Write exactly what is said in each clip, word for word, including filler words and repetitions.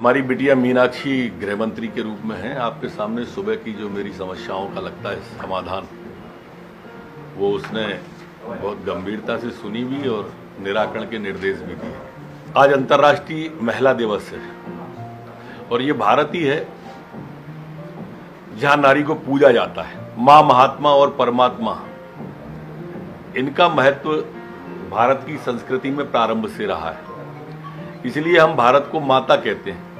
हमारी बिटिया मीनाक्षी गृह मंत्री के रूप में है। आपके सामने सुबह की जो मेरी समस्याओं का लगता है समाधान, वो उसने बहुत गंभीरता से सुनी भी और निराकरण के निर्देश भी दिए। आज अंतर्राष्ट्रीय महिला दिवस है और ये भारत ही है जहां नारी को पूजा जाता है। मां, महात्मा और परमात्मा, इनका महत्व भारत की संस्कृति में प्रारंभ से रहा है। इसलिए हम भारत को माता कहते हैं।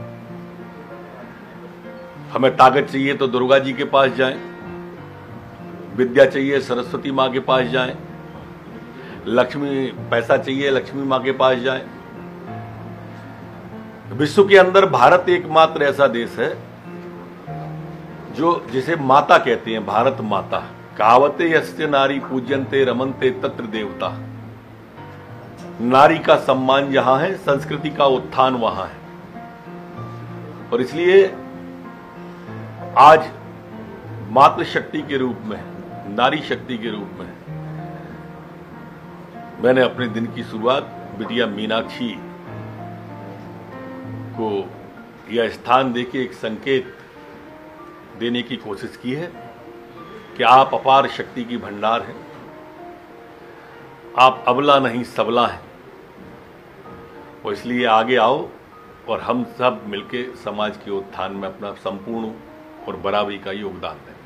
हमें ताकत चाहिए तो दुर्गा जी के पास जाएं, विद्या चाहिए सरस्वती मां के पास जाएं, लक्ष्मी पैसा चाहिए लक्ष्मी मां के पास जाएं। विश्व के अंदर भारत एकमात्र ऐसा देश है जो जिसे माता कहते हैं, भारत माता। कहावते यस्य नारी पूज्यन्ते रमन्ते तत्र देवता। नारी का सम्मान जहां है, संस्कृति का उत्थान वहां है। और इसलिए आज मातृशक्ति के रूप में, नारी शक्ति के रूप में मैंने अपने दिन की शुरुआत बिटिया मीनाक्षी को यह स्थान देके एक संकेत देने की कोशिश की है कि आप अपार शक्ति की भंडार हैं, आप अबला नहीं सबला हैं। और इसलिए आगे आओ और हम सब मिलके समाज के उत्थान में अपना संपूर्ण और बराबरी का योगदान दें।